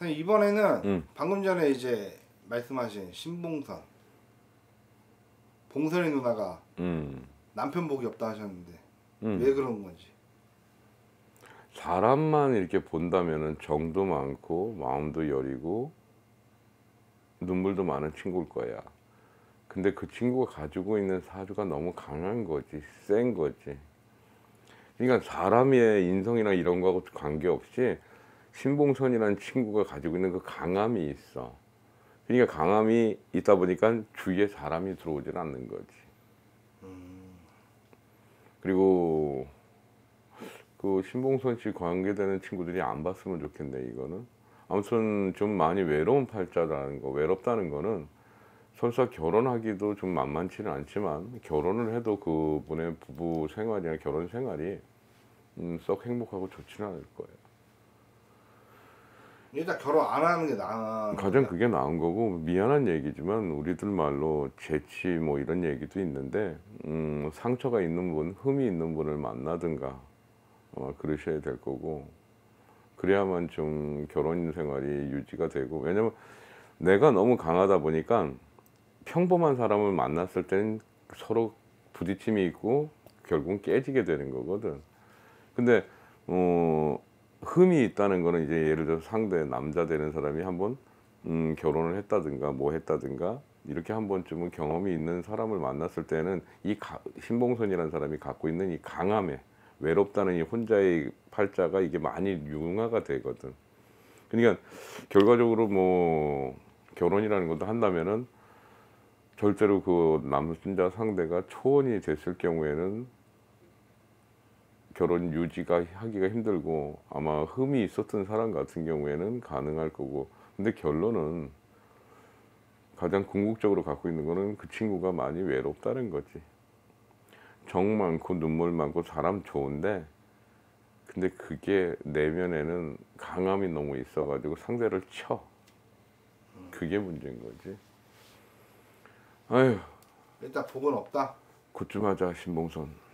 이번에는 방금 전에 이제 말씀하신 신봉선, 봉선이 누나가 남편 복이 없다 하셨는데 왜 그런 건지. 사람만 이렇게 본다면은 정도 많고 마음도 여리고 눈물도 많은 친구일 거야. 근데 그 친구가 가지고 있는 사주가 너무 강한 거지, 센 거지. 그러니까 사람의 인성이나 이런 거하고 관계없이 신봉선이라는 친구가 가지고 있는 그 강함이 있어. 그러니까 강함이 있다 보니까 주위에 사람이 들어오질 않는 거지. 그리고 그 신봉선 씨 관계되는 친구들이 안 봤으면 좋겠네, 이거는. 아무튼 좀 많이 외로운 팔자라는 거, 외롭다는 거는 설사 결혼하기도 좀 만만치는 않지만 결혼을 해도 그분의 부부 생활이나 결혼 생활이 썩 행복하고 좋지는 않을 거예요. 일단 결혼 안 하는 게 나은 가장 그게 나은 거고, 미안한 얘기지만 우리들 말로 재치 뭐 이런 얘기도 있는데 상처가 있는 분, 흠이 있는 분을 만나든가 그러셔야 될 거고, 그래야만 좀 결혼 생활이 유지가 되고. 왜냐면 내가 너무 강하다 보니까 평범한 사람을 만났을 때는 서로 부딪힘이 있고 결국은 깨지게 되는 거거든. 근데 흠이 있다는 거는 이제 예를 들어 상대 남자 되는 사람이 한번 결혼을 했다든가 뭐 했다든가 이렇게 한 번쯤은 경험이 있는 사람을 만났을 때는 이 신봉선이라는 사람이 갖고 있는 이 강함에, 외롭다는 이 혼자의 팔자가 이게 많이 융화가 되거든. 그러니까 결과적으로 뭐 결혼이라는 것도 한다면은 절대로 그 남자 상대가 초혼이 됐을 경우에는 결혼 유지가 하기가 힘들고, 아마 흠이 있었던 사람 같은 경우에는 가능할 거고. 근데 결론은 가장 궁극적으로 갖고 있는 거는 그 친구가 많이 외롭다는 거지. 정 많고 눈물 많고 사람 좋은데, 근데 그게 내면에는 강함이 너무 있어가지고 상대를 쳐. 그게 문제인 거지. 아휴, 일단 복은 없다. 굿 좀 하자, 신봉선.